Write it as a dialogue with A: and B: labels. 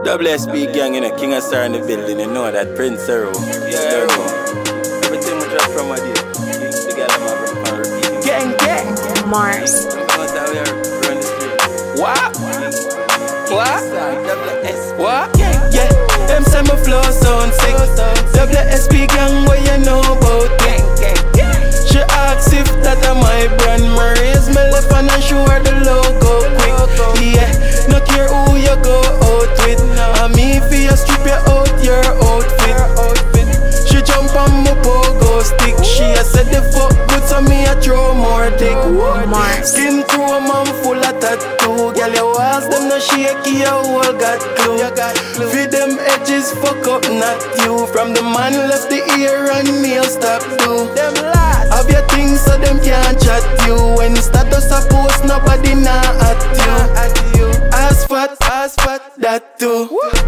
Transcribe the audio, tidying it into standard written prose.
A: WSB gang, you know, KingAsar in the building, you know that Prince Zero. Yeah, everything we drop from my day. The girl I'm over repeating. Gang, gang.
B: Marz.
A: What? What? What? Yeah, them say my flow sound sick. WSB gang, what you know about? Gang, gang. She asks if that a my brand. Marz me left and I show her the logo quick. Yeah, no care who you go out with. And me for you strip you out your outfit. She jump on my pogo stick. She a said the fuck good, so me a throw more dick. Skin through a man full of tattoo. Girl, your walls them no shaky, your whole got glue. Feed them edges, fuck up, not you. From the man left the ear and nail stop do. Them last have your things so them can't chat you. When status a post, nobody nah at you. As fat, that too.